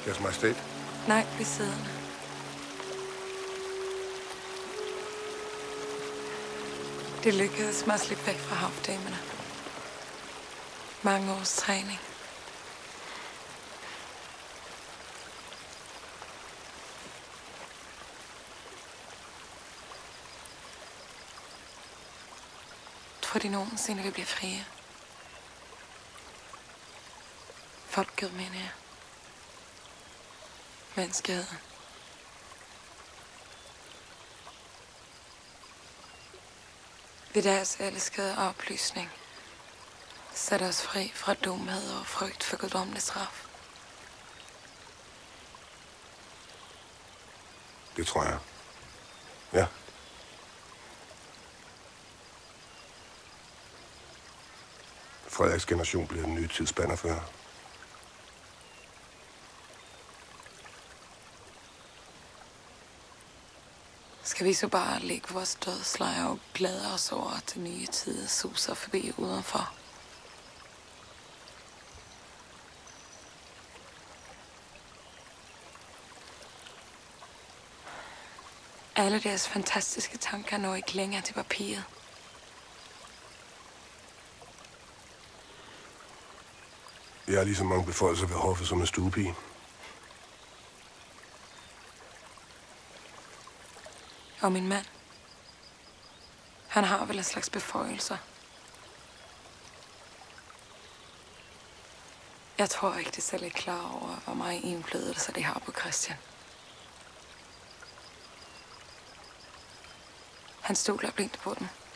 Deres Majestæt? Nej, bliv siddende. Det lykkedes mig at slippe væk fra havdamerne. Mange års træning. Tror de nogensinde vil blive frie? Folket, mener jeg. Menneskeheden. Ved deres elskede oplysning sæt os fri fra dumhed og frygt for guddommelig straf. Det tror jeg. Ja. Frederiks generation bliver den nye tids bannerfører. Skal vi så bare lægge vores dødslejr og glæde os over, at den nye tid suser forbi udenfor? Alle deres fantastiske tanker når ikke længere til papiret. Jeg har lige så mange beføjelser ved hoffet som en stuepige. Og min mand. Han har vel en slags beføjelser. Jeg tror ikke, de selv er klar over, hvor meget indflydelse de har på Christian. Han stoler blindt på dem.